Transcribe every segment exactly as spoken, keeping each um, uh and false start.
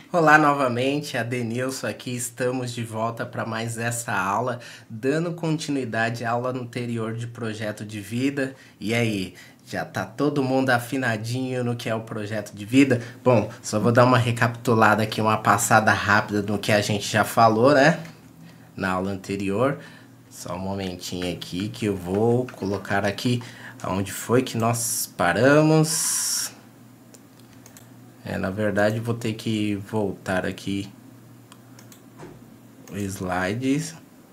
Olá novamente, Adenilson aqui, estamos de volta para mais essa aula, dando continuidade à aula anterior de projeto de vida. E aí, já tá todo mundo afinadinho no que é o projeto de vida? Bom, só vou dar uma recapitulada aqui, uma passada rápida no que a gente já falou, né? Na aula anterior. Só um momentinho aqui que eu vou colocar aqui onde foi que nós paramos. É, na verdade, vou ter que voltar aqui os slides.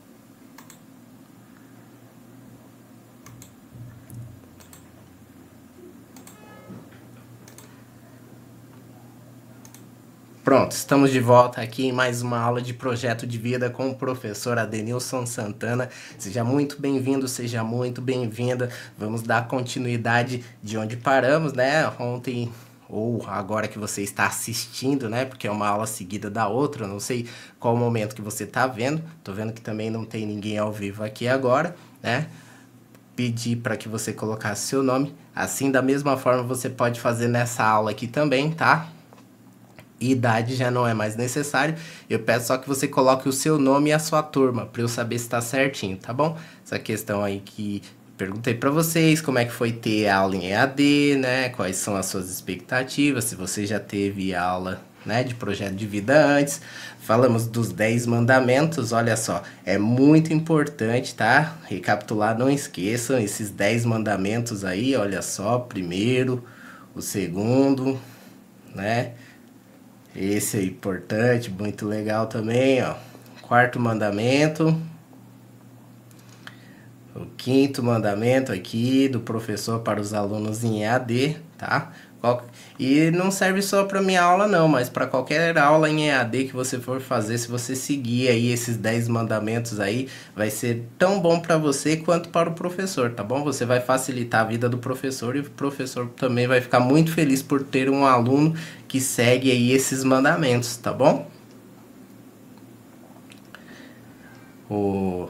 Pronto, estamos de volta aqui em mais uma aula de projeto de vida com o professor Adenilson Santana. Seja muito bem-vindo, seja muito bem-vinda. Vamos dar continuidade de onde paramos, né? Ontem ou agora que você está assistindo, né? Porque é uma aula seguida da outra, eu não sei qual momento que você está vendo. Tô vendo que também não tem ninguém ao vivo aqui agora, né? Pedir para que você colocasse seu nome. Assim, da mesma forma, você pode fazer nessa aula aqui também, tá? Idade já não é mais necessário. Eu peço só que você coloque o seu nome e a sua turma para eu saber se está certinho, tá bom? Essa questão aí que perguntei para vocês, como é que foi ter aula em E A D, né? Quais são as suas expectativas, se você já teve aula, né, de projeto de vida antes. Falamos dos dez mandamentos, olha só, é muito importante, tá? Recapitular, não esqueçam esses dez mandamentos aí, olha só, primeiro, o segundo, né? Esse é importante, muito legal também, ó. Quarto mandamento. O quinto mandamento aqui do professor para os alunos em E A D, tá? E não serve só para minha aula não, mas para qualquer aula em E A D que você for fazer, se você seguir aí esses dez mandamentos aí, vai ser tão bom para você quanto para o professor, tá bom? Você vai facilitar a vida do professor e o professor também vai ficar muito feliz por ter um aluno que segue aí esses mandamentos, tá bom? O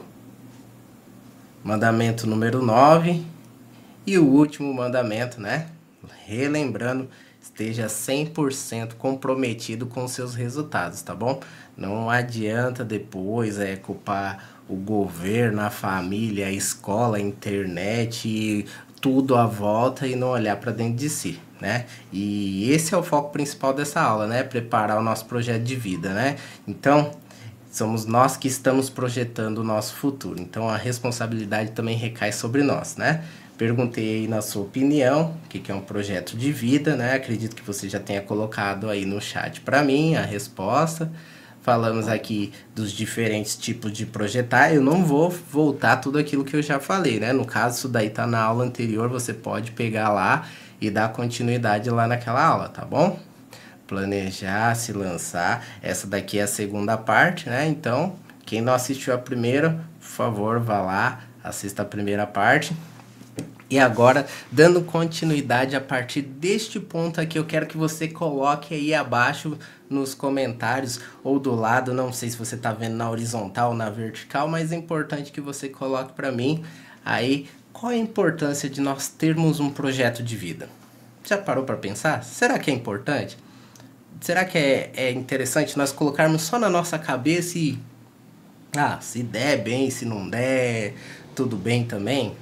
mandamento número nove e o último mandamento, né? Relembrando, esteja cem por cento comprometido com seus resultados, tá bom? Não adianta depois é culpar o governo, a família, a escola, a internet, tudo à volta e não olhar para dentro de si, né? E esse é o foco principal dessa aula, né? Preparar o nosso projeto de vida, né? Então, somos nós que estamos projetando o nosso futuro. Então a responsabilidade também recai sobre nós, né? Perguntei aí na sua opinião o que, que é um projeto de vida, né? Acredito que você já tenha colocado aí no chat para mim a resposta. Falamos aqui dos diferentes tipos de projetar. Eu não vou voltar tudo aquilo que eu já falei, né? No caso, isso daí tá na aula anterior, você pode pegar lá e dar continuidade lá naquela aula, tá bom? Planejar, se lançar. Essa daqui é a segunda parte, né? Então, quem não assistiu a primeira, por favor, vá lá, assista a primeira parte. E agora, dando continuidade a partir deste ponto aqui, eu quero que você coloque aí abaixo nos comentários ou do lado, não sei se você está vendo na horizontal ou na vertical, mas é importante que você coloque para mim aí qual é a importância de nós termos um projeto de vida. Já parou para pensar? Será que é importante? Será que é, é interessante nós colocarmos só na nossa cabeça e... Ah, se der bem, se não der, tudo bem também?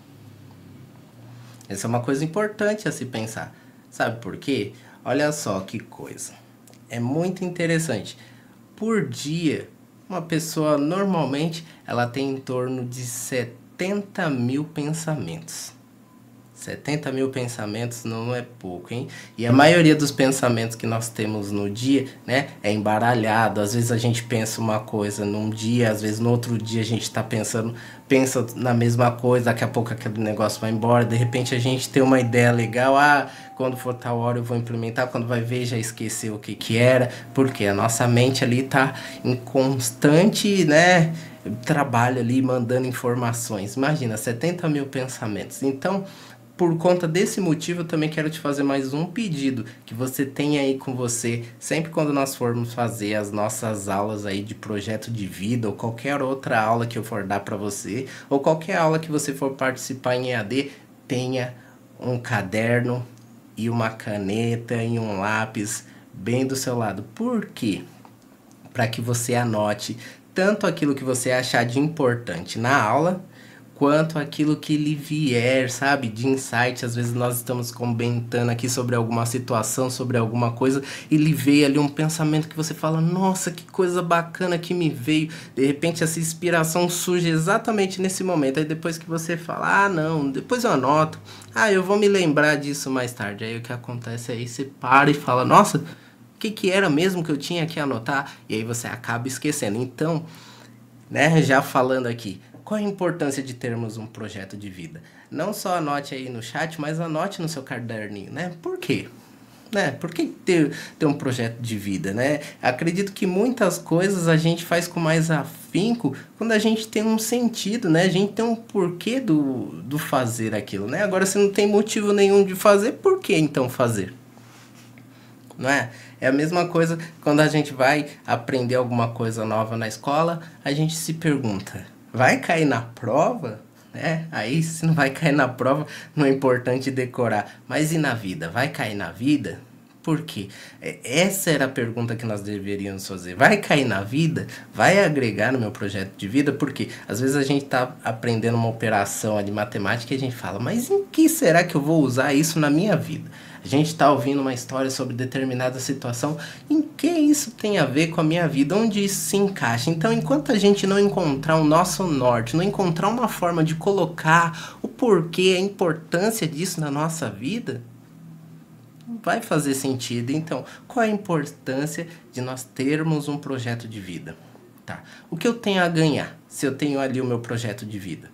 Essa é uma coisa importante a se pensar. Sabe por quê? Olha só que coisa. É muito interessante. Por dia, uma pessoa normalmente ela tem em torno de setenta mil pensamentos. setenta mil pensamentos não é pouco, hein? E a maioria dos pensamentos que nós temos no dia, né, é embaralhado. Às vezes a gente pensa uma coisa num dia, às vezes no outro dia a gente está pensando, pensa na mesma coisa, daqui a pouco aquele negócio vai embora, de repente a gente tem uma ideia legal, ah, quando for tal hora eu vou implementar, quando vai ver já esqueceu o que que era, porque a nossa mente ali tá em constante, né, trabalho ali, mandando informações. Imagina, setenta mil pensamentos. Então, por conta desse motivo, eu também quero te fazer mais um pedido que você tenha aí com você, sempre quando nós formos fazer as nossas aulas aí de projeto de vida ou qualquer outra aula que eu for dar para você, ou qualquer aula que você for participar em E A D, tenha um caderno e uma caneta e um lápis bem do seu lado. Por quê? Para que você anote tanto aquilo que você achar de importante na aula, quanto aquilo que lhe vier, sabe, de insight. Às vezes nós estamos comentando aqui sobre alguma situação, sobre alguma coisa, e lhe veio ali um pensamento que você fala, nossa, que coisa bacana que me veio. De repente essa inspiração surge exatamente nesse momento. Aí depois que você fala, ah não, depois eu anoto, ah eu vou me lembrar disso mais tarde. Aí o que acontece aí, você para e fala, nossa, o que que era mesmo que eu tinha que anotar? E aí você acaba esquecendo. Então, né, já falando aqui, qual a importância de termos um projeto de vida? Não só anote aí no chat, mas anote no seu caderninho, né? Por quê? Né? Por que ter, ter um projeto de vida, né? Acredito que muitas coisas a gente faz com mais afinco quando a gente tem um sentido, né? A gente tem um porquê do, do fazer aquilo, né? Agora, se não tem motivo nenhum de fazer, por que então fazer? Não é? É a mesma coisa quando a gente vai aprender alguma coisa nova na escola, a gente se pergunta, vai cair na prova? Né? Aí se não vai cair na prova, não é importante decorar. Mas e na vida? Vai cair na vida? Por quê? Essa era a pergunta que nós deveríamos fazer. Vai cair na vida? Vai agregar no meu projeto de vida? Porque às vezes a gente está aprendendo uma operação de matemática e a gente fala, mas em que será que eu vou usar isso na minha vida? A gente está ouvindo uma história sobre determinada situação, em que isso tem a ver com a minha vida, onde isso se encaixa. Então, enquanto a gente não encontrar o nosso norte, não encontrar uma forma de colocar o porquê, a importância disso na nossa vida, não vai fazer sentido. Então, qual é a importância de nós termos um projeto de vida? Tá. O que eu tenho a ganhar se eu tenho ali o meu projeto de vida?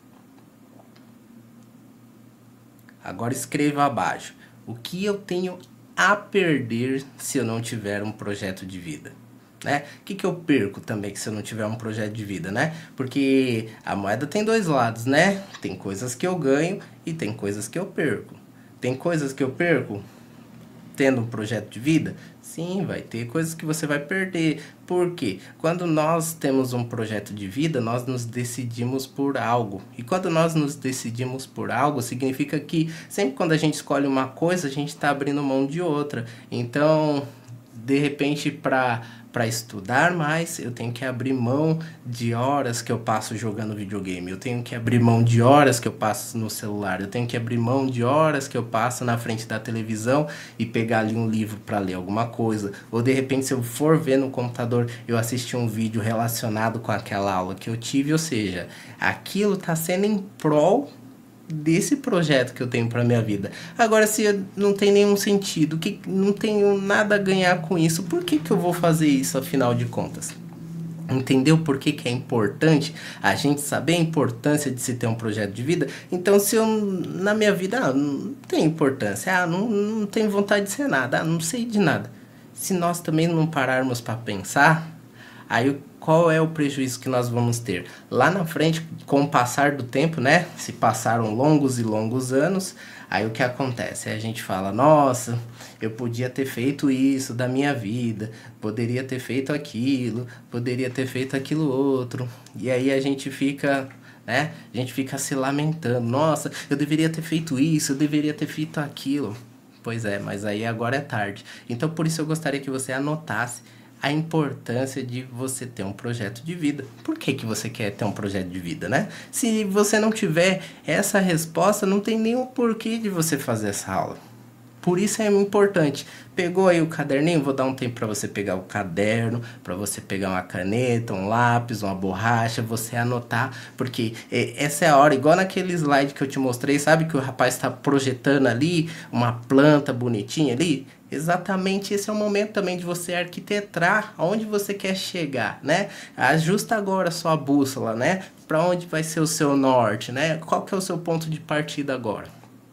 Agora escreva abaixo. O que eu tenho a perder se eu não tiver um projeto de vida? Né? O que, que eu perco também se eu não tiver um projeto de vida, né? Porque a moeda tem dois lados, né? Tem coisas que eu ganho e tem coisas que eu perco. Tem coisas que eu perco tendo um projeto de vida? Sim, vai ter coisas que você vai perder. Por quê? Quando nós temos um projeto de vida, nós nos decidimos por algo. E quando nós nos decidimos por algo, significa que sempre quando a gente escolhe uma coisa, a gente está abrindo mão de outra. Então, de repente, para para estudar mais, eu tenho que abrir mão de horas que eu passo jogando videogame. Eu tenho que abrir mão de horas que eu passo no celular. Eu tenho que abrir mão de horas que eu passo na frente da televisão e pegar ali um livro para ler alguma coisa. Ou de repente, se eu for ver no computador, eu assistir um vídeo relacionado com aquela aula que eu tive. Ou seja, aquilo está sendo em prol desse projeto que eu tenho para minha vida. Agora, se não tem nenhum sentido, que não tenho nada a ganhar com isso, por que que eu vou fazer isso afinal de contas? Entendeu por que que é importante a gente saber a importância de se ter um projeto de vida? Então, se eu, na minha vida, ah, não tem importância, ah, não, não tenho vontade de ser nada, ah, não sei de nada. Se nós também não pararmos para pensar, aí qual é o prejuízo que nós vamos ter? Lá na frente, com o passar do tempo, né? Se passaram longos e longos anos, aí o que acontece? Aí a gente fala, nossa, eu podia ter feito isso da minha vida, poderia ter feito aquilo, poderia ter feito aquilo outro. E aí a gente fica, né? A gente fica se lamentando, nossa, eu deveria ter feito isso, eu deveria ter feito aquilo. Pois é, mas aí agora é tarde. Então por isso eu gostaria que você anotasse a importância de você ter um projeto de vida. Por que que você quer ter um projeto de vida, né? Se você não tiver essa resposta, não tem nenhum porquê de você fazer essa aula. Por isso é importante. Pegou aí o caderninho? Vou dar um tempo para você pegar o caderno, para você pegar uma caneta, um lápis, uma borracha, você anotar, porque essa é a hora, igual naquele slide que eu te mostrei, sabe que o rapaz está projetando ali uma planta bonitinha ali? Exatamente, esse é o momento também de você arquitetar aonde você quer chegar, né? Ajusta agora a sua bússola, né? Para onde vai ser o seu norte, né? Qual que é o seu ponto de partida agora?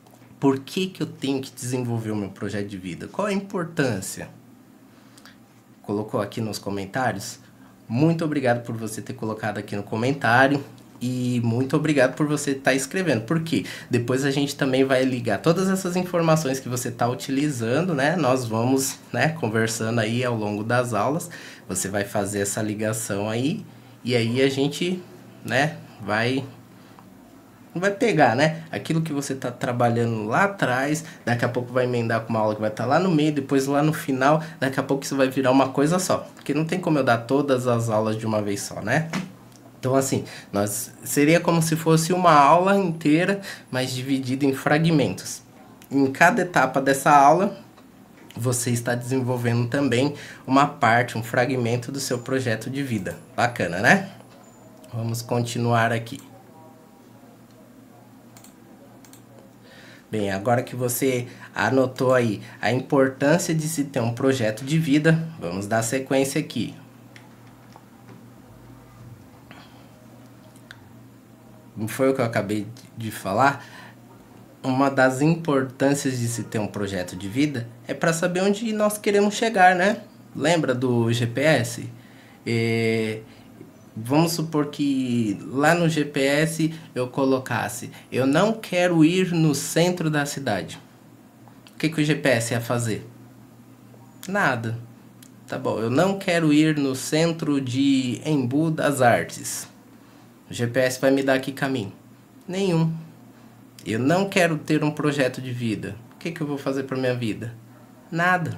Por que que eu tenho que desenvolver o meu projeto de vida? Qual a importância? Colocou aqui nos comentários? Muito obrigado por você ter colocado aqui no comentário. E muito obrigado por você estar escrevendo. Porque depois a gente também vai ligar todas essas informações que você está utilizando, né? Nós vamos, né, conversando aí ao longo das aulas. Você vai fazer essa ligação aí. E aí a gente, né, vai não vai pegar, né? Aquilo que você tá trabalhando lá atrás, daqui a pouco vai emendar com uma aula que vai estar lá no meio, depois lá no final, daqui a pouco isso vai virar uma coisa só. Porque não tem como eu dar todas as aulas de uma vez só, né? Então, assim, nós seria como se fosse uma aula inteira, mas dividida em fragmentos. Em cada etapa dessa aula, você está desenvolvendo também uma parte, um fragmento do seu projeto de vida. Bacana, né? Vamos continuar aqui. Bem, agora que você anotou aí a importância de se ter um projeto de vida, vamos dar sequência aqui. Não foi o que eu acabei de falar? Uma das importâncias de se ter um projeto de vida é para saber onde nós queremos chegar, né? Lembra do G P S? É... Vamos supor que lá no G P S eu colocasse: eu não quero ir no centro da cidade. O que, que o G P S ia fazer? Nada. Tá bom, eu não quero ir no centro de Embu das Artes. O G P S vai me dar que caminho? Nenhum. Eu não quero ter um projeto de vida. O que, que eu vou fazer para minha vida? Nada.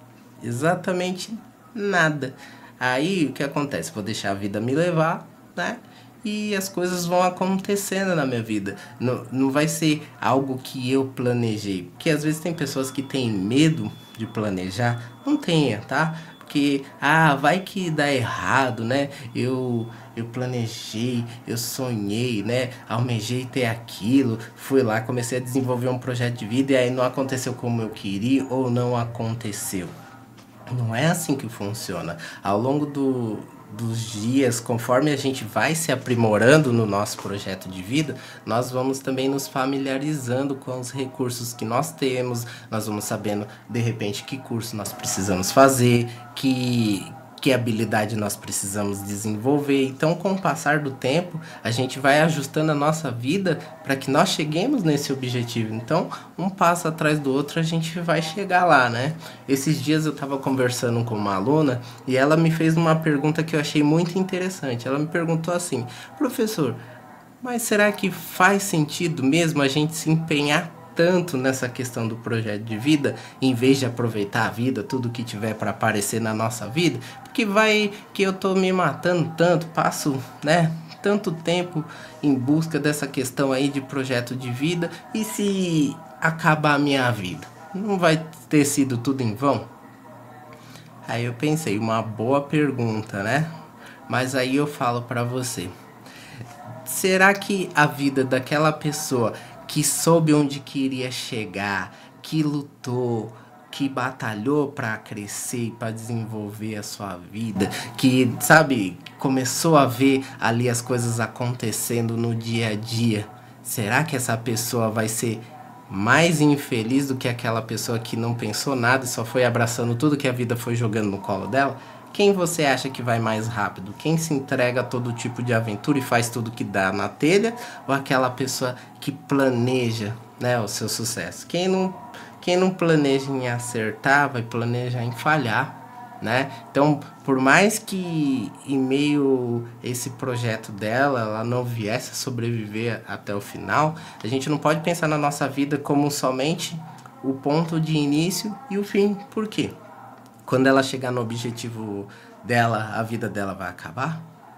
Exatamente nada. Aí o que acontece? Vou deixar a vida me levar, né? E as coisas vão acontecendo na minha vida. Não, não vai ser algo que eu planejei. Porque às vezes tem pessoas que têm medo de planejar. Não tenha, tá? Porque, ah, vai que dá errado, né? Eu, eu planejei, eu sonhei, né? Almejei ter aquilo. Fui lá, comecei a desenvolver um projeto de vida e aí não aconteceu como eu queria ou não aconteceu. Não é assim que funciona. Ao longo do, dos dias, conforme a gente vai se aprimorando no nosso projeto de vida, nós vamos também nos familiarizando com os recursos que nós temos, nós vamos sabendo, de repente, que curso nós precisamos fazer, que, que habilidade nós precisamos desenvolver. Então, com o passar do tempo, a gente vai ajustando a nossa vida para que nós cheguemos nesse objetivo. Então, um passo atrás do outro, a gente vai chegar lá, né? Esses dias eu estava conversando com uma aluna e ela me fez uma pergunta que eu achei muito interessante. Ela me perguntou assim: professor, mas será que faz sentido mesmo a gente se empenhar tanto nessa questão do projeto de vida, em vez de aproveitar a vida, tudo que tiver para aparecer na nossa vida? Porque vai que eu tô me matando tanto, passo, né, tanto tempo em busca dessa questão aí de projeto de vida, e se acabar a minha vida, não vai ter sido tudo em vão? Aí eu pensei, uma boa pergunta, né? Mas aí eu falo para você, será que a vida daquela pessoa que soube onde queria chegar, que lutou, que batalhou para crescer e para desenvolver a sua vida, que, sabe, começou a ver ali as coisas acontecendo no dia a dia, será que essa pessoa vai ser mais infeliz do que aquela pessoa que não pensou nada e só foi abraçando tudo que a vida foi jogando no colo dela? Quem você acha que vai mais rápido? Quem se entrega a todo tipo de aventura e faz tudo que dá na telha? Ou aquela pessoa que planeja, né, o seu sucesso? Quem não, quem não planeja em acertar, vai planejar em falhar, né? Então, por mais que em meio a esse projeto dela, ela não viesse a sobreviver até o final, a gente não pode pensar na nossa vida como somente o ponto de início e o fim. Por quê? Quando ela chegar no objetivo dela, a vida dela vai acabar,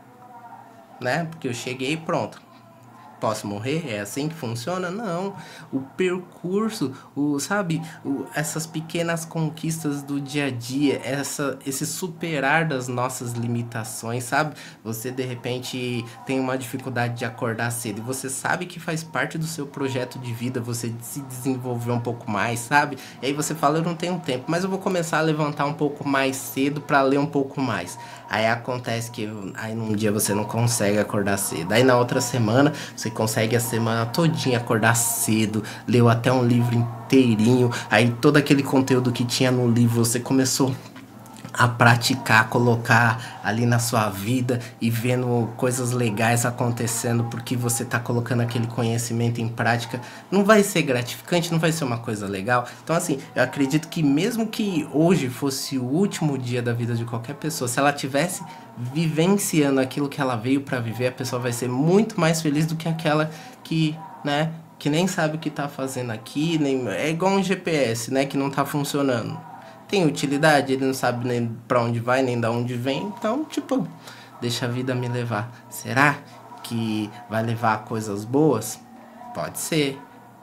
né? Porque eu cheguei e pronto. Posso morrer? É assim que funciona? Não. O percurso, o, sabe, o, essas pequenas conquistas do dia a dia, essa, esse superar das nossas limitações, sabe? Você, de repente, tem uma dificuldade de acordar cedo e você sabe que faz parte do seu projeto de vida, você se desenvolver um pouco mais, sabe? E aí você fala, eu não tenho tempo, mas eu vou começar a levantar um pouco mais cedo para ler um pouco mais. Aí acontece que aí num dia você não consegue acordar cedo. Aí na outra semana você consegue a semana todinha acordar cedo, leu até um livro inteirinho. Aí todo aquele conteúdo que tinha no livro você começou a praticar, colocar ali na sua vida e vendo coisas legais acontecendo porque você está colocando aquele conhecimento em prática, não vai ser gratificante, não vai ser uma coisa legal. Então assim, eu acredito que mesmo que hoje fosse o último dia da vida de qualquer pessoa, se ela tivesse vivenciando aquilo que ela veio para viver, a pessoa vai ser muito mais feliz do que aquela que, né, que nem sabe o que está fazendo aqui, nem é igual um G P S, né, que não está funcionando. Tem utilidade, ele não sabe nem pra onde vai, nem da onde vem, então, tipo, deixa a vida me levar. Será que vai levar a coisas boas? Pode ser.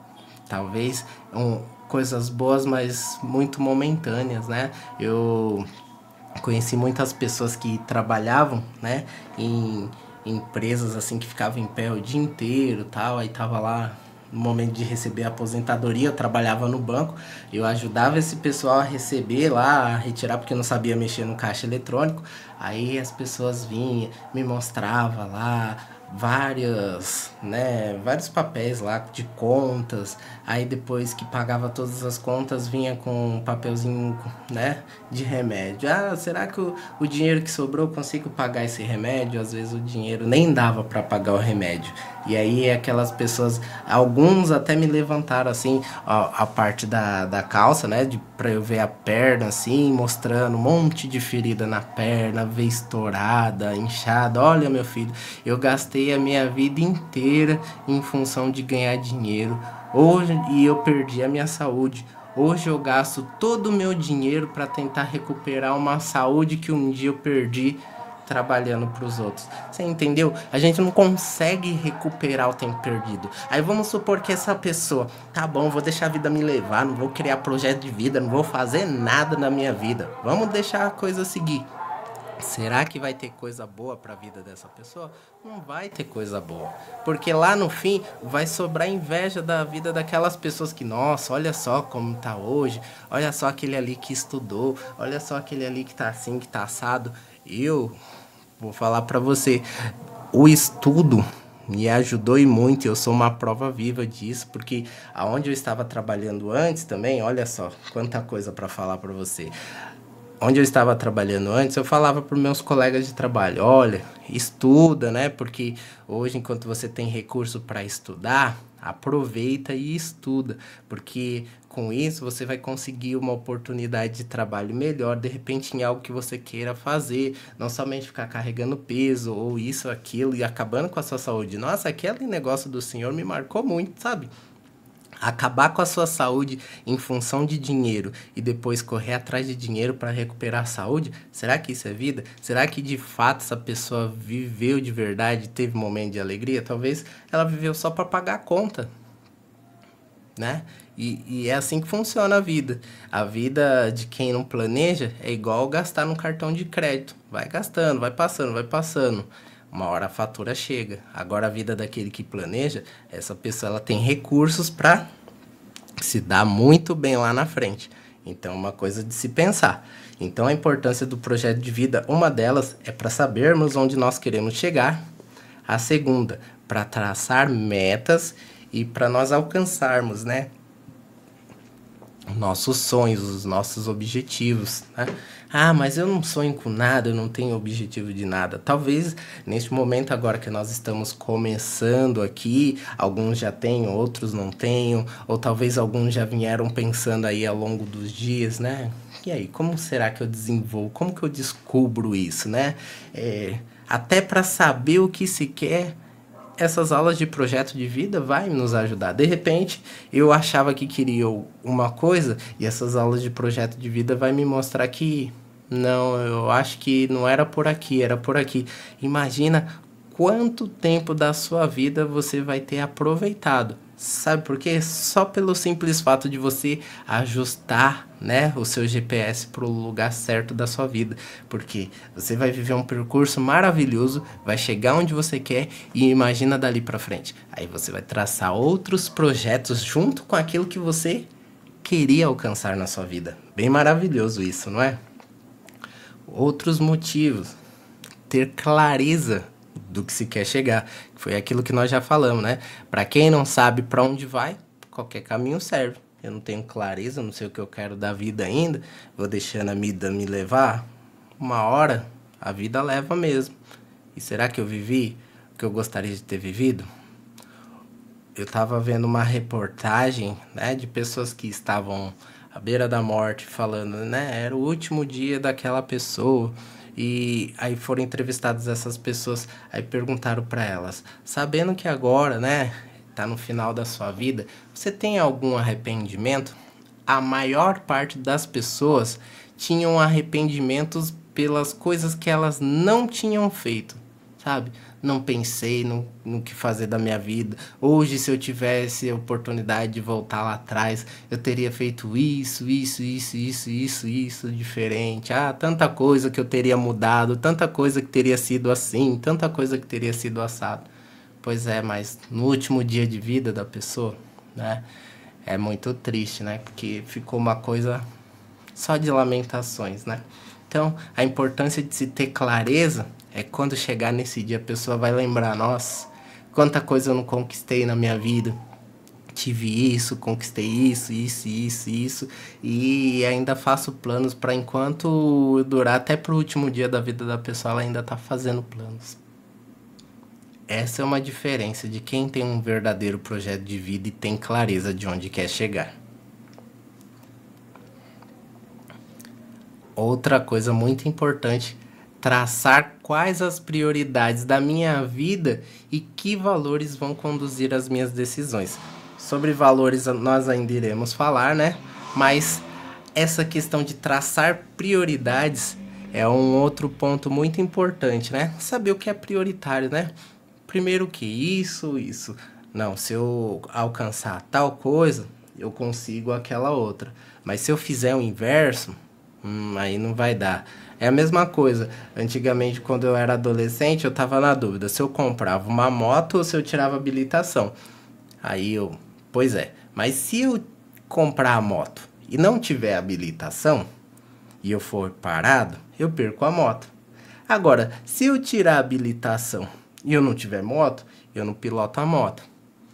Talvez um, coisas boas, mas muito momentâneas, né? Eu conheci muitas pessoas que trabalhavam, né, em empresas assim que ficavam em pé o dia inteiro, tal, aí tava lá no momento de receber a aposentadoria, eu trabalhava no banco, eu ajudava esse pessoal a receber lá, a retirar porque eu não sabia mexer no caixa eletrônico. Aí as pessoas vinham, me mostrava lá várias, né, vários papéis lá de contas. Aí depois que pagava todas as contas, vinha com um papelzinho, né, de remédio. Ah, será que o, o dinheiro que sobrou eu consigo pagar esse remédio? Às vezes o dinheiro nem dava para pagar o remédio. E aí aquelas pessoas, alguns até me levantaram assim a, a parte da, da calça, né, de, pra eu ver a perna assim, mostrando um monte de ferida na perna, veia estourada, inchada. Olha, meu filho, eu gastei a minha vida inteira em função de ganhar dinheiro. Hoje e eu perdi a minha saúde. Hoje eu gasto todo o meu dinheiro para tentar recuperar uma saúde que um dia eu perdi trabalhando para os outros. Você entendeu? A gente não consegue recuperar o tempo perdido. Aí vamos supor que essa pessoa, tá bom, vou deixar a vida me levar, não vou criar projeto de vida, não vou fazer nada na minha vida. Vamos deixar a coisa seguir. Será que vai ter coisa boa para a vida dessa pessoa? Não vai ter coisa boa. Porque lá no fim vai sobrar inveja da vida daquelas pessoas que, nossa, olha só como tá hoje, olha só aquele ali que estudou, olha só aquele ali que tá assim, que tá assado. Eu vou falar para você, o estudo me ajudou e muito, eu sou uma prova viva disso, porque aonde eu estava trabalhando antes também, olha só, quanta coisa para falar para você. Onde eu estava trabalhando antes, eu falava para os meus colegas de trabalho, olha, estuda, né? Porque hoje, enquanto você tem recurso para estudar, aproveita e estuda, porque com isso você vai conseguir uma oportunidade de trabalho melhor, de repente em algo que você queira fazer, não somente ficar carregando peso ou isso, aquilo e acabando com a sua saúde. Nossa, aquele negócio do senhor me marcou muito, sabe? Acabar com a sua saúde em função de dinheiro e depois correr atrás de dinheiro para recuperar a saúde? Será que isso é vida? Será que de fato essa pessoa viveu de verdade, teve um momento de alegria? Talvez ela viveu só para pagar a conta, né? E, e é assim que funciona a vida. A vida de quem não planeja é igual gastar num cartão de crédito. Vai gastando, vai passando, vai passando. Uma hora a fatura chega. Agora a vida daquele que planeja, essa pessoa ela tem recursos para se dar muito bem lá na frente. Então é uma coisa de se pensar. Então a importância do projeto de vida, uma delas é para sabermos onde nós queremos chegar. A segunda, para traçar metas e para nós alcançarmos, né, nossos sonhos, os nossos objetivos, né? Ah, mas eu não sonho com nada, eu não tenho objetivo de nada. Talvez neste momento agora que nós estamos começando aqui, alguns já tenham, outros não tenham, ou talvez alguns já vieram pensando aí ao longo dos dias, né? E aí, como será que eu desenvolvo? Como que eu descubro isso, né? É, até para saber o que se quer, essas aulas de projeto de vida vai nos ajudar. De repente, eu achava que queria uma coisa e essas aulas de projeto de vida vai me mostrar que não, eu acho que não era por aqui, era por aqui. Imagina quanto tempo da sua vida você vai ter aproveitado. Sabe por quê? Só pelo simples fato de você ajustar, né, o seu G P S para o lugar certo da sua vida. Porque você vai viver um percurso maravilhoso, vai chegar onde você quer e imagina dali para frente. Aí você vai traçar outros projetos junto com aquilo que você queria alcançar na sua vida. Bem maravilhoso isso, não é? Outros motivos. Ter clareza do que se quer chegar. Foi aquilo que nós já falamos, né? Para quem não sabe para onde vai, qualquer caminho serve. Eu não tenho clareza, não sei o que eu quero da vida ainda, vou deixando a vida me levar. uma hora a vida leva mesmo. E será que eu vivi o que eu gostaria de ter vivido? Eu estava vendo uma reportagem, né, de pessoas que estavam à beira da morte, falando, né, era o último dia daquela pessoa. E aí foram entrevistadas essas pessoas, aí perguntaram para elas, sabendo que agora, né, tá no final da sua vida, você tem algum arrependimento? A maior parte das pessoas tinham arrependimentos pelas coisas que elas não tinham feito, sabe? Não pensei no, no que fazer da minha vida. Hoje, se eu tivesse a oportunidade de voltar lá atrás, eu teria feito isso, isso, isso, isso, isso, isso diferente. Ah, tanta coisa que eu teria mudado, tanta coisa que teria sido assim, tanta coisa que teria sido assado. Pois é, mas no último dia de vida da pessoa, né? É muito triste, né? Porque ficou uma coisa só de lamentações, né? Então, a importância de se ter clareza é quando chegar nesse dia a pessoa vai lembrar, nossa, quanta coisa eu não conquistei na minha vida. Tive isso, conquistei isso, isso, isso, isso. E ainda faço planos para enquanto durar até pro último dia da vida da pessoa, ela ainda tá fazendo planos. Essa é uma diferença de quem tem um verdadeiro projeto de vida e tem clareza de onde quer chegar. Outra coisa muito importante, traçar quais as prioridades da minha vida e que valores vão conduzir as minhas decisões. Sobre valores nós ainda iremos falar, né? Mas essa questão de traçar prioridades é um outro ponto muito importante, né? Saber o que é prioritário, né? Primeiro que isso, isso. Não, se eu alcançar tal coisa, eu consigo aquela outra. Mas se eu fizer o inverso, hum, aí não vai dar. É a mesma coisa. Antigamente, quando eu era adolescente, eu tava na dúvida se eu comprava uma moto ou se eu tirava habilitação. Aí eu, pois é. Mas se eu comprar a moto e não tiver habilitação, e eu for parado, eu perco a moto. Agora, se eu tirar a habilitação e eu não tiver moto, eu não piloto a moto.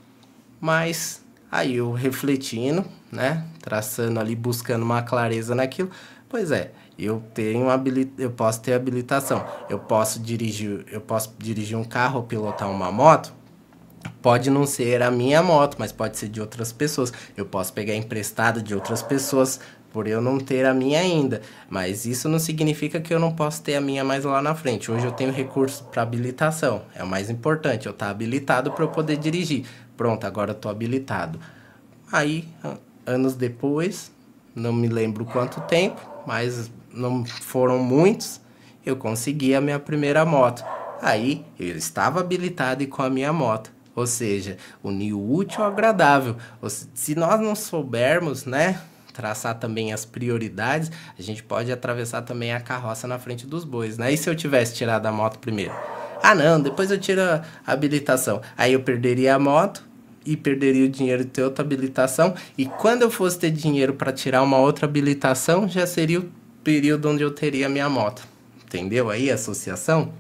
Mas aí eu refletindo, né, traçando ali, buscando uma clareza naquilo, pois é, eu tenho habilit... eu posso ter habilitação, eu posso dirigir, eu posso dirigir um carro ou pilotar uma moto. Pode não ser a minha moto, mas pode ser de outras pessoas. Eu posso pegar emprestado de outras pessoas por eu não ter a minha ainda. Mas isso não significa que eu não posso ter a minha mais lá na frente. Hoje eu tenho recurso para habilitação. É o mais importante, eu estar habilitado para eu poder dirigir. Pronto, agora eu estou habilitado. Aí, anos depois, não me lembro quanto tempo, mas não foram muitos, eu consegui a minha primeira moto. Aí, eu estava habilitado e com a minha moto. Ou seja, unir o útil ao agradável. Se nós não soubermos, né, traçar também as prioridades, a gente pode atravessar também a carroça na frente dos bois, né? E se eu tivesse tirado a moto primeiro? Ah, não, depois eu tiro a habilitação. Aí eu perderia a moto e perderia o dinheiro de ter outra habilitação. E quando eu fosse ter dinheiro para tirar uma outra habilitação, já seria o período onde eu teria a minha moto. Entendeu aí a associação?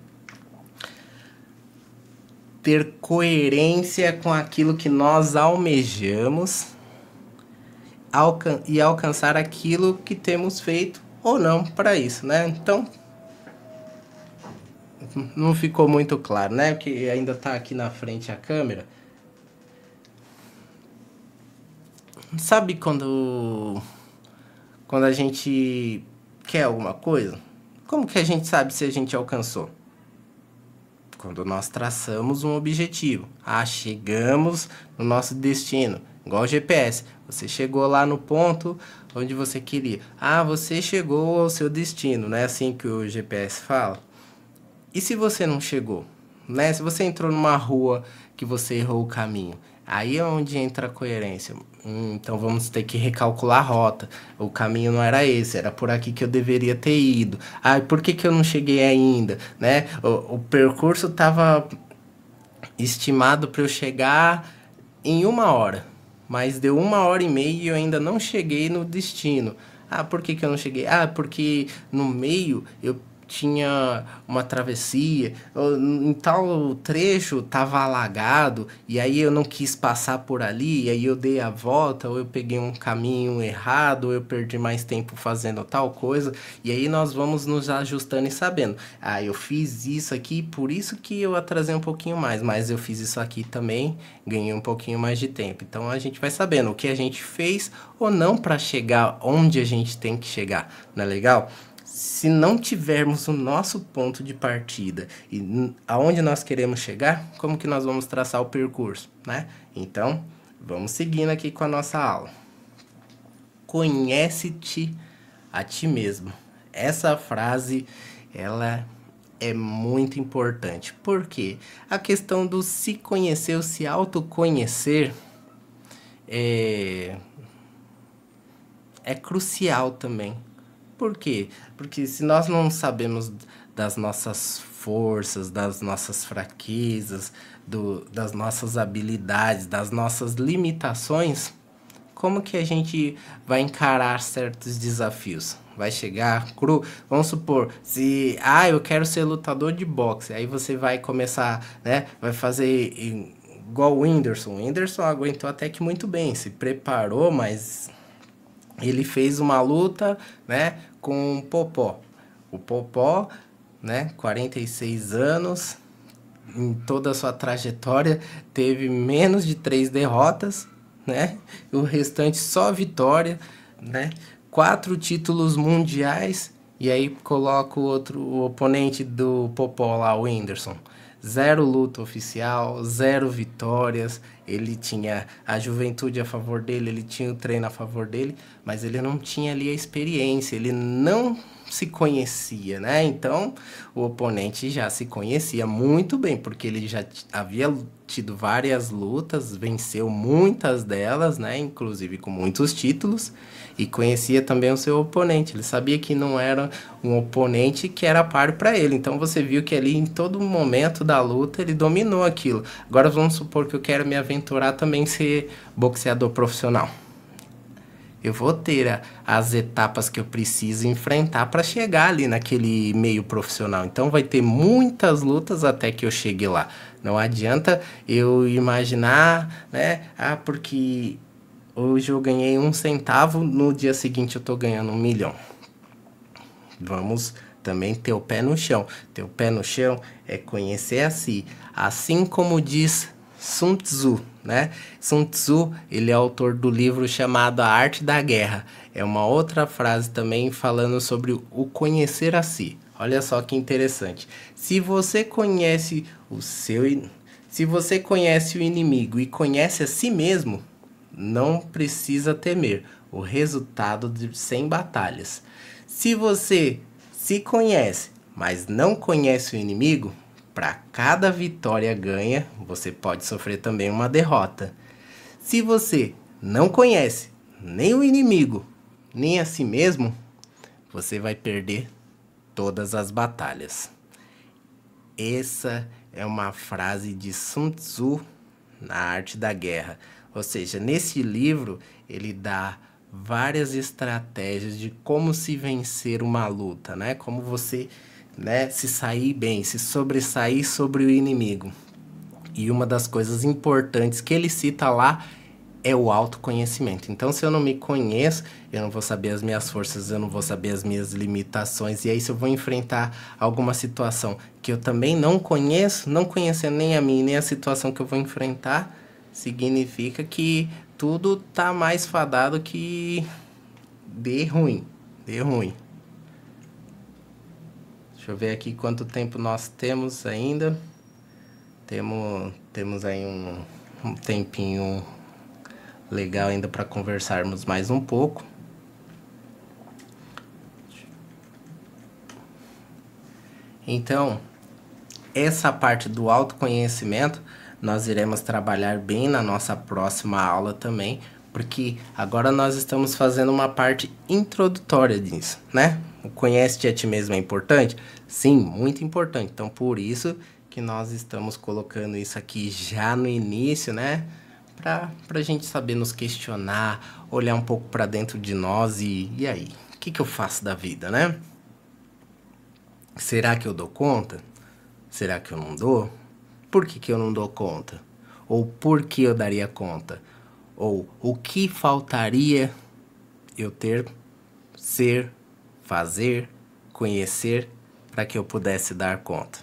Ter coerência com aquilo que nós almejamos alcan- e alcançar aquilo que temos feito ou não para isso, né? Então, não ficou muito claro, né? Porque ainda tá aqui na frente a câmera. Sabe quando quando a gente quer alguma coisa? Como que a gente sabe se a gente alcançou? Quando nós traçamos um objetivo. Ah, chegamos no nosso destino. Igual o G P S. Você chegou lá no ponto onde você queria. Ah, você chegou ao seu destino. Não é assim que o G P S fala? E se você não chegou? Né? Se você entrou numa rua que você errou o caminho. Aí é onde entra a coerência. Hum, então vamos ter que recalcular a rota. O caminho não era esse, era por aqui que eu deveria ter ido. Ah, por que que eu não cheguei ainda? Né? O, o percurso estava estimado para eu chegar em uma hora. Mas deu uma hora e meia e eu ainda não cheguei no destino. Ah, por que que eu não cheguei? Ah, porque no meio eu tinha uma travessia, em tal trecho tava alagado, e aí eu não quis passar por ali, e aí eu dei a volta, ou eu peguei um caminho errado, ou eu perdi mais tempo fazendo tal coisa, e aí nós vamos nos ajustando e sabendo, ah, eu fiz isso aqui, por isso que eu atrasei um pouquinho mais, mas eu fiz isso aqui também, ganhei um pouquinho mais de tempo. Então a gente vai sabendo o que a gente fez ou não para chegar onde a gente tem que chegar, não é legal? Se não tivermos o nosso ponto de partida e aonde nós queremos chegar, como que nós vamos traçar o percurso, né? Então, vamos seguindo aqui com a nossa aula. Conhece-te a ti mesmo. Essa frase, ela é muito importante. Por quê? A questão do se conhecer ou se autoconhecer é, é crucial também. Por quê? Porque se nós não sabemos das nossas forças, das nossas fraquezas, do, das nossas habilidades, das nossas limitações, como que a gente vai encarar certos desafios? Vai chegar cru? Vamos supor, se ah, eu quero ser lutador de boxe, aí você vai começar, né? Vai fazer igual o Whindersson. O Whindersson aguentou até que muito bem, se preparou, mas ele fez uma luta, né, com o Popó. O Popó, né, quarenta e seis anos, em toda a sua trajetória, teve menos de três derrotas, né? O restante só vitória, né? Quatro títulos mundiais, e aí coloca o outro o oponente do Popó lá, o Whindersson. Zero luta oficial, zero vitórias. Ele tinha a juventude a favor dele, ele tinha o treino a favor dele, mas ele não tinha ali a experiência, ele não se conhecia, né? Então, o oponente já se conhecia muito bem, porque ele já havia tido várias lutas, venceu muitas delas, né? Inclusive com muitos títulos, e conhecia também o seu oponente. Ele sabia que não era um oponente que era par para ele. Então, você viu que ali em todo momento da luta ele dominou aquilo. Agora, vamos supor que eu quero me aventurar também ser boxeador profissional. Eu vou ter a, as etapas que eu preciso enfrentar para chegar ali naquele meio profissional. Então vai ter muitas lutas até que eu chegue lá. Não adianta eu imaginar, né? Ah, porque hoje eu ganhei um centavo, no dia seguinte eu tô ganhando um milhão. Vamos também ter o pé no chão. Ter o pé no chão é conhecer a si. Assim como diz Sun Tzu, né? Sun Tzu, ele é autor do livro chamado A Arte da Guerra. É uma outra frase também falando sobre o conhecer a si. Olha só que interessante. Se você conhece o seu, se você conhece o inimigo e conhece a si mesmo, não precisa temer o resultado de cem batalhas. Se você se conhece, mas não conhece o inimigo, para cada vitória ganha, você pode sofrer também uma derrota. Se você não conhece nem o inimigo, nem a si mesmo, você vai perder todas as batalhas. Essa é uma frase de Sun Tzu na Arte da Guerra. Ou seja, nesse livro ele dá várias estratégias de como se vencer uma luta, né? Como você, né, se sair bem, se sobressair sobre o inimigo. E uma das coisas importantes que ele cita lá é o autoconhecimento. Então, se eu não me conheço, eu não vou saber as minhas forças, eu não vou saber as minhas limitações. E aí, se eu vou enfrentar alguma situação que eu também não conheço, não conhecendo nem a mim, nem a situação que eu vou enfrentar, significa que tudo tá mais fadado que dê ruim, dê ruim. Deixa eu ver aqui quanto tempo nós temos ainda. Temos, temos aí um, um tempinho legal ainda para conversarmos mais um pouco. Então, essa parte do autoconhecimento nós iremos trabalhar bem na nossa próxima aula também, porque agora nós estamos fazendo uma parte introdutória disso, né? O conhece-te a ti mesmo é importante? Sim, muito importante. Então, por isso que nós estamos colocando isso aqui já no início, né? Para a gente saber nos questionar, olhar um pouco para dentro de nós e, e aí? O que, que eu faço da vida, né? Será que eu dou conta? Será que eu não dou? Por que que eu não dou conta? Ou por que eu daria conta? Ou o que faltaria eu ter, ser, fazer, conhecer para que eu pudesse dar conta?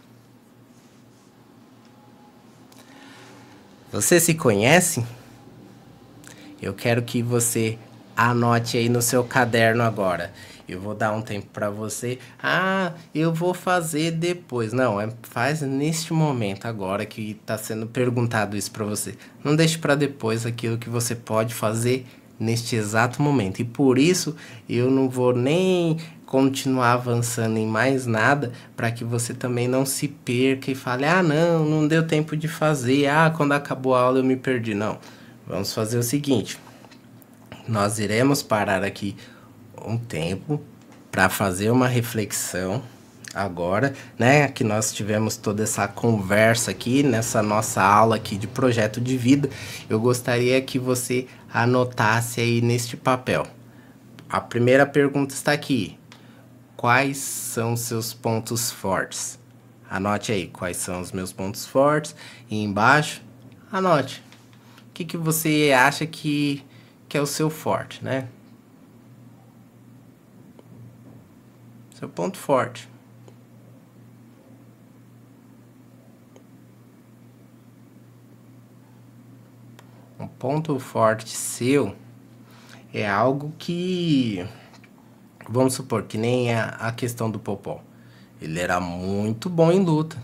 Você se conhece? Eu quero que você anote aí no seu caderno agora. Eu vou dar um tempo para você. Ah, eu vou fazer depois. Não, é, faz neste momento agora que está sendo perguntado isso para você. Não deixe para depois aquilo que você pode fazer neste exato momento. E por isso eu não vou nem continuar avançando em mais nada para que você também não se perca e fale: ah, não, não deu tempo de fazer. Ah, quando acabou a aula eu me perdi. Não. Vamos fazer o seguinte. Nós iremos parar aqui um tempo para fazer uma reflexão agora, né? Que nós tivemos toda essa conversa aqui nessa nossa aula aqui de projeto de vida. Eu gostaria que você anotasse aí neste papel. A primeira pergunta está aqui. Quais são seus pontos fortes? Anote aí quais são os meus pontos fortes e embaixo anote. O que que você acha que que é o seu forte, né? Seu ponto forte. Um ponto forte seu é algo que, vamos supor, que nem a, a questão do Popó. Ele era muito bom em luta,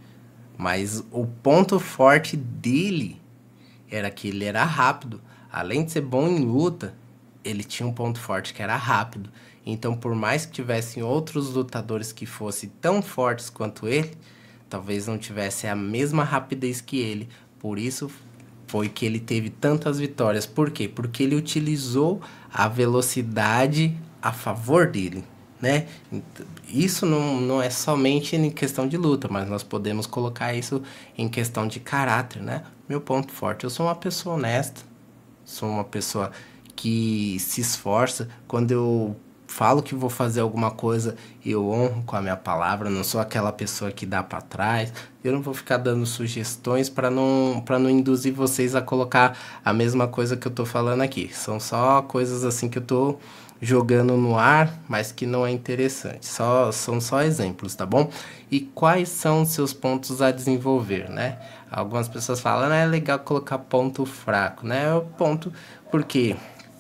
mas o ponto forte dele era que ele era rápido. Além de ser bom em luta, ele tinha um ponto forte que era rápido. Então, por mais que tivessem outros lutadores que fossem tão fortes quanto ele, talvez não tivesse a mesma rapidez que ele. Por isso foi que ele teve tantas vitórias. Por quê? Porque ele utilizou a velocidade a favor dele, né? Isso não, não é somente em questão de luta, mas nós podemos colocar isso em questão de caráter, né? Meu ponto forte, eu sou uma pessoa honesta. Sou uma pessoa que se esforça. Quando eu falo que vou fazer alguma coisa, eu honro com a minha palavra. Não sou aquela pessoa que dá para trás. Eu não vou ficar dando sugestões para não, para não induzir vocês a colocar a mesma coisa que eu tô falando aqui. São só coisas assim que eu tô jogando no ar, mas que não é interessante. Só, são só exemplos, tá bom? E quais são os seus pontos a desenvolver, né? Algumas pessoas falam, não é legal colocar ponto fraco, né? O ponto, por quê?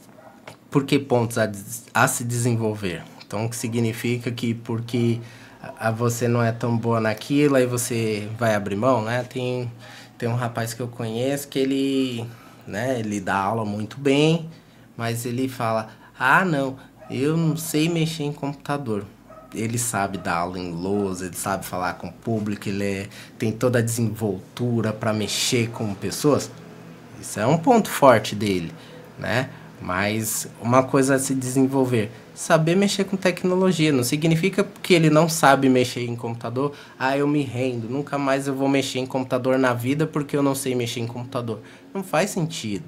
Por que pontos a, a se desenvolver? Então, que significa que porque a, a você não é tão boa naquilo, aí você vai abrir mão, né? Tem, tem um rapaz que eu conheço que ele, né, ele dá aula muito bem, mas ele fala, ah, não, eu não sei mexer em computador. Ele sabe dar aula em lousa, ele sabe falar com o público, ele é, tem toda a desenvoltura para mexer com pessoas. Isso é um ponto forte dele, né? Mas uma coisa a se desenvolver, saber mexer com tecnologia. Não significa que ele não sabe mexer em computador. Ah, eu me rendo, nunca mais eu vou mexer em computador na vida porque eu não sei mexer em computador. Não faz sentido.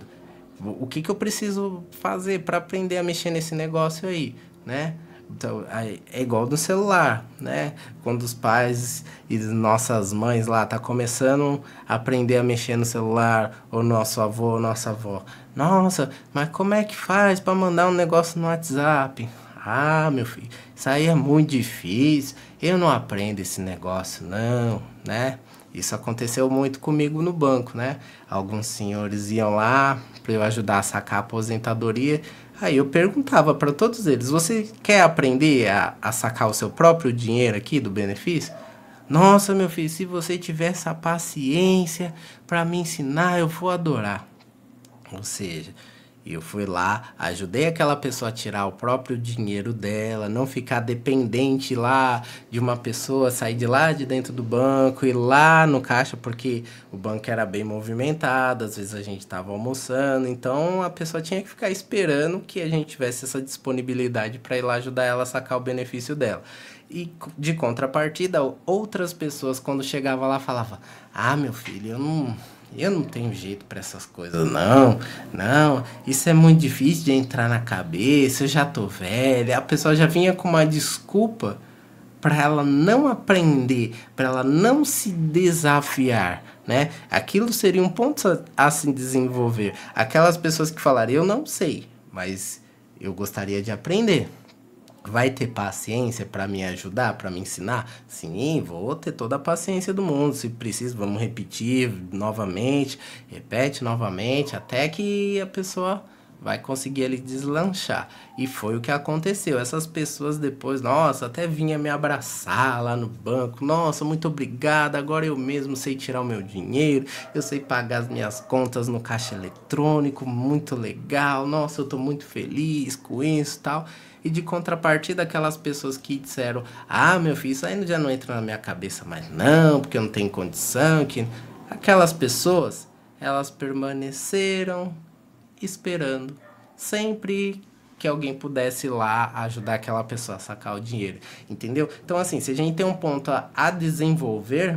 O que que eu preciso fazer para aprender a mexer nesse negócio aí, né? Então, é igual no celular, né? Quando os pais e nossas mães lá tá começando a aprender a mexer no celular, ou nosso avô ou nossa avó. Nossa, mas como é que faz para mandar um negócio no WhatsApp? Ah, meu filho, isso aí é muito difícil. Eu não aprendo esse negócio não, né? Isso aconteceu muito comigo no banco, né? Alguns senhores iam lá para eu ajudar a sacar a aposentadoria. Aí eu perguntava para todos eles, você quer aprender a, a sacar o seu próprio dinheiro aqui do benefício? Nossa, meu filho, se você tiver essa paciência para me ensinar, eu vou adorar. Ou seja, eu fui lá, ajudei aquela pessoa a tirar o próprio dinheiro dela, não ficar dependente lá de uma pessoa, sair de lá de dentro do banco, ir lá no caixa, porque o banco era bem movimentado, às vezes a gente estava almoçando, então a pessoa tinha que ficar esperando que a gente tivesse essa disponibilidade para ir lá ajudar ela a sacar o benefício dela. E de contrapartida, outras pessoas quando chegava lá falavam, ah, meu filho, eu não... Eu não tenho jeito para essas coisas, não, não, isso é muito difícil de entrar na cabeça, eu já tô velha. A pessoa já vinha com uma desculpa para ela não aprender, para ela não se desafiar, né? Aquilo seria um ponto a, a se desenvolver. Aquelas pessoas que falarem, eu não sei, mas eu gostaria de aprender. Vai ter paciência para me ajudar, para me ensinar? Sim, vou ter toda a paciência do mundo. Se preciso, vamos repetir novamente, repete novamente, até que a pessoa vai conseguir ali deslanchar. E foi o que aconteceu. Essas pessoas depois, nossa, até vinha me abraçar lá no banco. Nossa, muito obrigado. Agora eu mesmo sei tirar o meu dinheiro. Eu sei pagar as minhas contas no caixa eletrônico. Muito legal. Nossa, eu tô muito feliz com isso e tal. E de contrapartida, aquelas pessoas que disseram, ah, meu filho, isso aí já não entra na minha cabeça mais não, porque eu não tenho condição. Que... Aquelas pessoas, elas permaneceram esperando sempre que alguém pudesse ir lá ajudar aquela pessoa a sacar o dinheiro, entendeu? Então, assim, se a gente tem um ponto a, a desenvolver,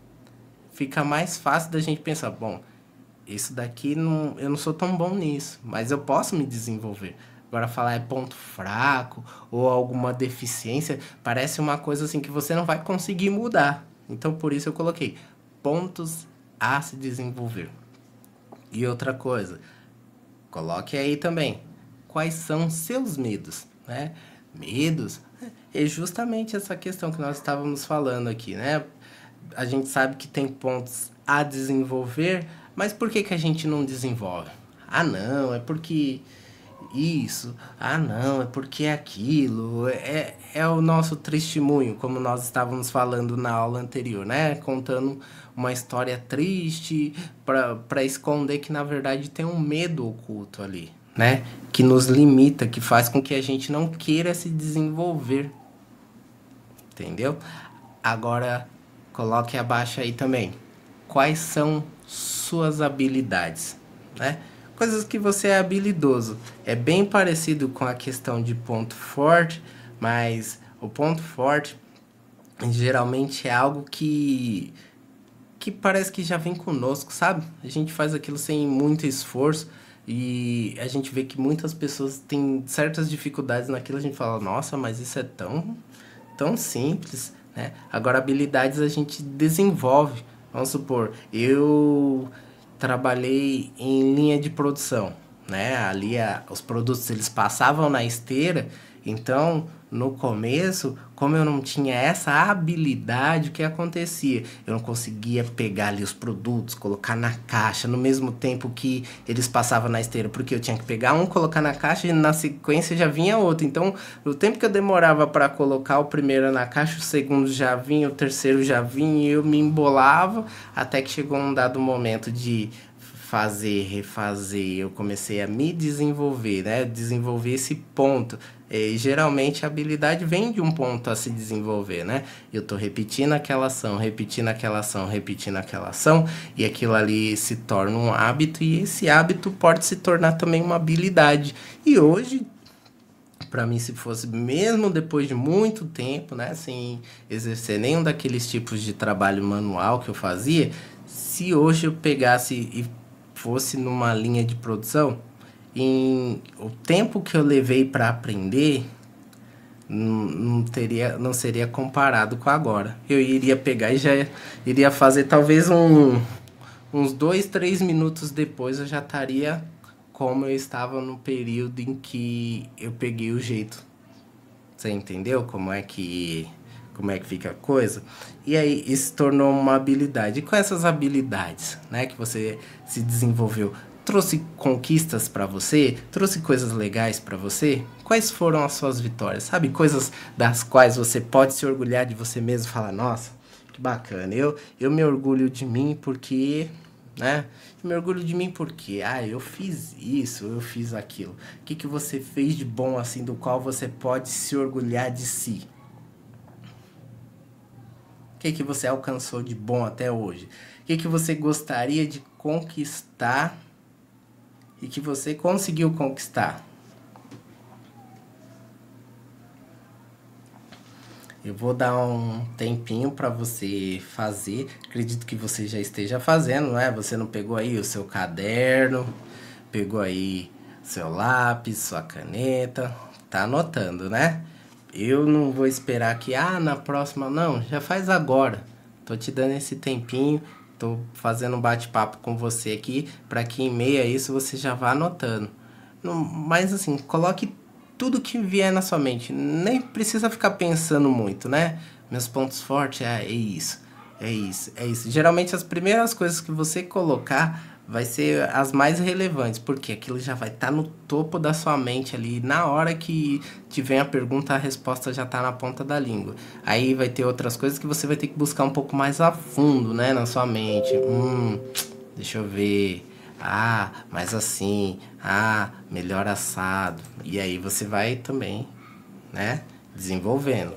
fica mais fácil da gente pensar, bom, isso daqui não, eu não sou tão bom nisso, mas eu posso me desenvolver. Agora falar é ponto fraco ou alguma deficiência, parece uma coisa assim que você não vai conseguir mudar. Então, por isso eu coloquei pontos a se desenvolver. E outra coisa, coloque aí também, quais são seus medos, né? Medos é justamente essa questão que nós estávamos falando aqui, né? A gente sabe que tem pontos a desenvolver, mas por que que a gente não desenvolve? Ah, não, é porque isso, ah, não, é porque é aquilo, é, é o nosso testemunho, como nós estávamos falando na aula anterior, né? Contando uma história triste para esconder que, na verdade, tem um medo oculto ali, né? Que nos limita, que faz com que a gente não queira se desenvolver, entendeu? Agora, coloque abaixo aí também, quais são suas habilidades, né? Coisas que você é habilidoso. É bem parecido com a questão de ponto forte, mas o ponto forte geralmente é algo que, que parece que já vem conosco, sabe? A gente faz aquilo sem muito esforço e a gente vê que muitas pessoas têm certas dificuldades naquilo. A gente fala, nossa, mas isso é tão, tão simples, né? Agora, habilidades a gente desenvolve. Vamos supor, eu trabalhei em linha de produção, né? Ali a, os produtos eles passavam na esteira, então no começo, como eu não tinha essa habilidade, o que acontecia? Eu não conseguia pegar ali os produtos, colocar na caixa no mesmo tempo que eles passavam na esteira, porque eu tinha que pegar um, colocar na caixa e na sequência já vinha outro. Então, o tempo que eu demorava para colocar o primeiro na caixa, o segundo já vinha, o terceiro já vinha, e eu me embolava até que chegou um dado momento de fazer, refazer, eu comecei a me desenvolver, né? Desenvolver esse ponto. E, geralmente a habilidade vem de um ponto a se desenvolver, né? Eu tô repetindo aquela ação, repetindo aquela ação, repetindo aquela ação, e aquilo ali se torna um hábito, e esse hábito pode se tornar também uma habilidade. E hoje, para mim, se fosse mesmo depois de muito tempo, né, sem exercer nenhum daqueles tipos de trabalho manual que eu fazia, se hoje eu pegasse e fosse numa linha de produção, em o tempo que eu levei para aprender não, não teria, não seria comparado com agora. Eu iria pegar e já iria fazer talvez um, uns dois, três minutos depois eu já estaria como eu estava no período em que eu peguei o jeito. Você entendeu como é que como é que fica a coisa? E aí isso se tornou uma habilidade. E com essas habilidades, né, que você se desenvolveu, trouxe conquistas para você? Trouxe coisas legais para você? Quais foram as suas vitórias? Sabe, coisas das quais você pode se orgulhar de você mesmo e falar, nossa, que bacana, eu, eu me orgulho de mim porque, né? Eu me orgulho de mim porque, ah, eu fiz isso, eu fiz aquilo. O que, que você fez de bom, assim, do qual você pode se orgulhar de si? O que, que você alcançou de bom até hoje? O que, que você gostaria de conquistar e que você conseguiu conquistar? Eu vou dar um tempinho para você fazer. Acredito que você já esteja fazendo, não é? Você não pegou aí o seu caderno, pegou aí seu lápis, sua caneta, tá anotando, né? Eu não vou esperar que, ah, na próxima, não, já faz agora. Tô te dando esse tempinho, tô fazendo um bate-papo com você aqui, para que em meio a isso você já vá anotando. Não, mas assim, coloque tudo que vier na sua mente, nem precisa ficar pensando muito, né? Meus pontos fortes, ah, é isso. É isso, é isso. Geralmente as primeiras coisas que você colocar vai ser as mais relevantes, porque aquilo já vai estar no topo da sua mente ali. Na hora que tiver a pergunta, a resposta já está na ponta da língua. Aí vai ter outras coisas que você vai ter que buscar um pouco mais a fundo, né, na sua mente. Hum, deixa eu ver. Ah, mas assim. Ah, melhor assado. E aí você vai também, né, desenvolvendo.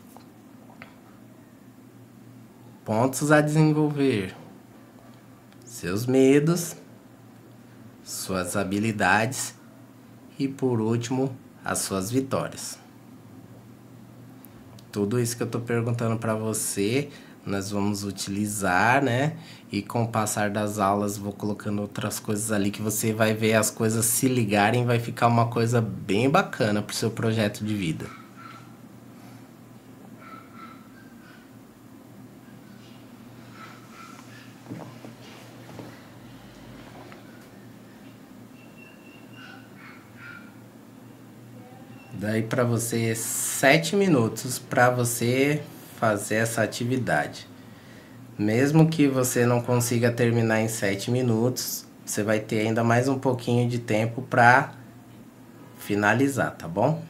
Pontos a desenvolver. Seus medos, suas habilidades e por último, as suas vitórias. Tudo isso que eu estou perguntando para você, nós vamos utilizar, né? E com o passar das aulas, vou colocando outras coisas ali que você vai ver as coisas se ligarem, vai ficar uma coisa bem bacana para o seu projeto de vida. Daí para você sete minutos para você fazer essa atividade. Mesmo que você não consiga terminar em sete minutos, você vai ter ainda mais um pouquinho de tempo para finalizar, tá bom?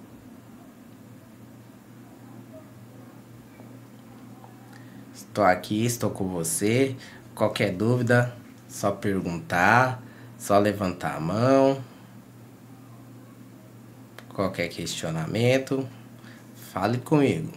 Estou aqui, estou com você. Qualquer dúvida, só perguntar, só levantar a mão. Qualquer questionamento, fale comigo.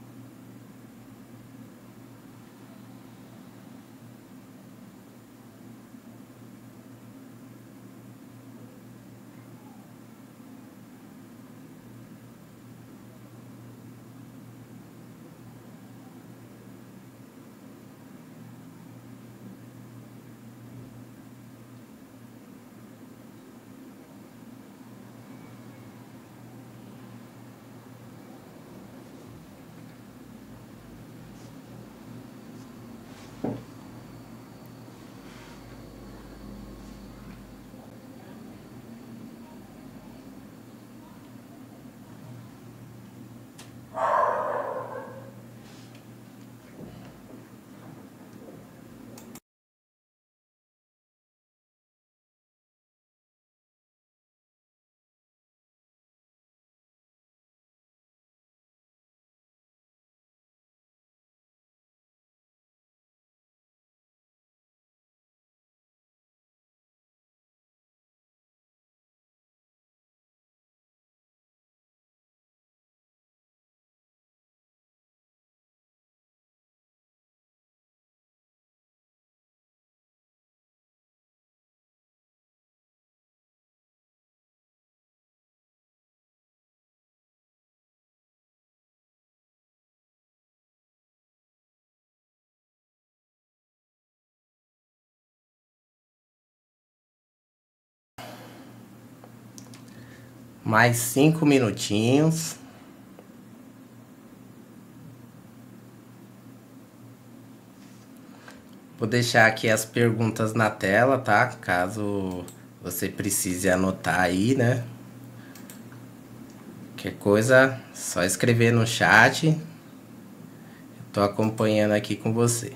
Mais cinco minutinhos. Vou deixar aqui as perguntas na tela, tá? Caso você precise anotar aí, né? Qualquer coisa, só escrever no chat. Tô acompanhando aqui com você.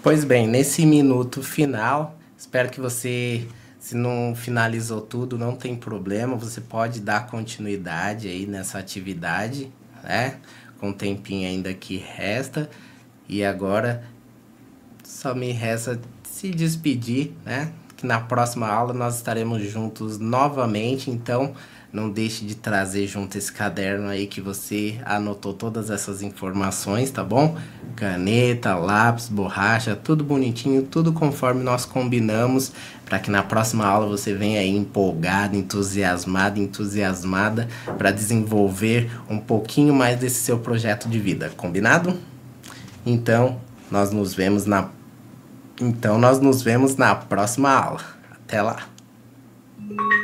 Pois bem, nesse minuto final, espero que você, se não finalizou tudo, não tem problema, você pode dar continuidade aí nessa atividade, né? Com o tempinho ainda que resta. E agora só me resta se despedir, né? Que na próxima aula nós estaremos juntos novamente, então não deixe de trazer junto esse caderno aí que você anotou todas essas informações, tá bom? Caneta, lápis, borracha, tudo bonitinho, tudo conforme nós combinamos, para que na próxima aula você venha aí empolgado, entusiasmado, entusiasmada para desenvolver um pouquinho mais desse seu projeto de vida, combinado? Então, nós nos vemos na Então nós nos vemos na próxima aula. Até lá!